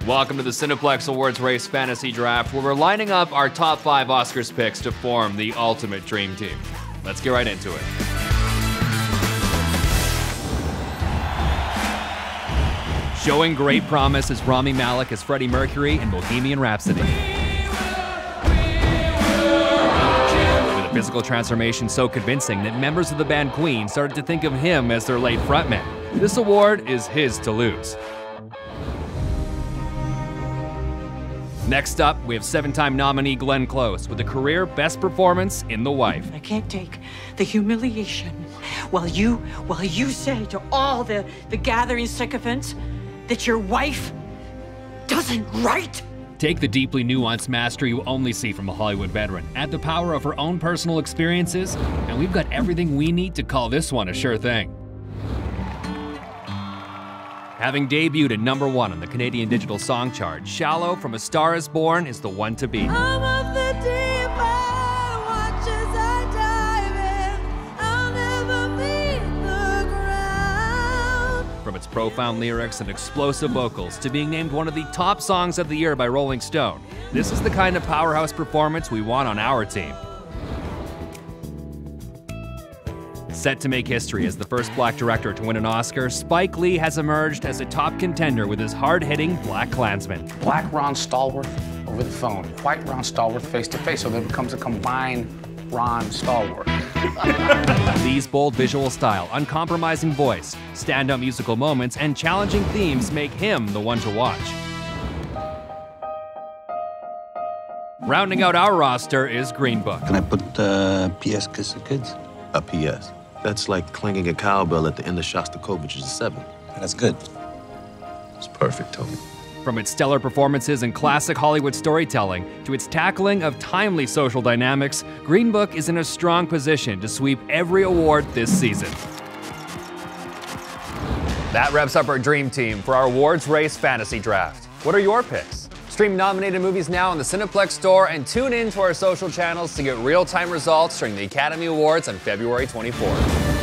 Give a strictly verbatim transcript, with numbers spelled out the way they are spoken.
Welcome to the Cineplex Awards Race Fantasy Draft, where we're lining up our top five Oscars picks to form the ultimate dream team. Let's get right into it. Showing great promise is Rami Malek as Freddie Mercury in Bohemian Rhapsody. With a physical transformation so convincing that members of the band Queen started to think of him as their late frontman. This award is his to lose. Next up, we have seven-time nominee Glenn Close with a career best performance in The Wife. I can't take the humiliation while you, while you say to all the, the gathering sycophants that your wife doesn't write. Take the deeply nuanced mastery you only see from a Hollywood veteran, add the power of her own personal experiences, and we've got everything we need to call this one a sure thing. Having debuted at number one on the Canadian Digital Song Chart, Shallow from A Star Is Born is the one to beat. I'm of the deep end, watch as I dive in, I'll never meet the ground. From its profound lyrics and explosive vocals to being named one of the top songs of the year by Rolling Stone, this is the kind of powerhouse performance we want on our team. Set to make history as the first black director to win an Oscar, Spike Lee has emerged as a top contender with his hard-hitting Black Klansman. Black Ron Stallworth over the phone, white Ron Stallworth face-to-face, so there becomes a combined Ron Stallworth. Lee's bold visual style, uncompromising voice, stand-up musical moments, and challenging themes make him the one to watch. Rounding out our roster is Green Book. Can I put uh, P S Kiss the Kids? A P S. That's like clanging a cowbell at the end of Shostakovich's Seven. That's good. It's perfect, Tony. From its stellar performances and classic Hollywood storytelling to its tackling of timely social dynamics, Green Book is in a strong position to sweep every award this season. That wraps up our dream team for our awards race fantasy draft. What are your picks? Stream nominated movies now in the Cineplex store and tune in to our social channels to get real-time results during the Academy Awards on February twenty-fourth.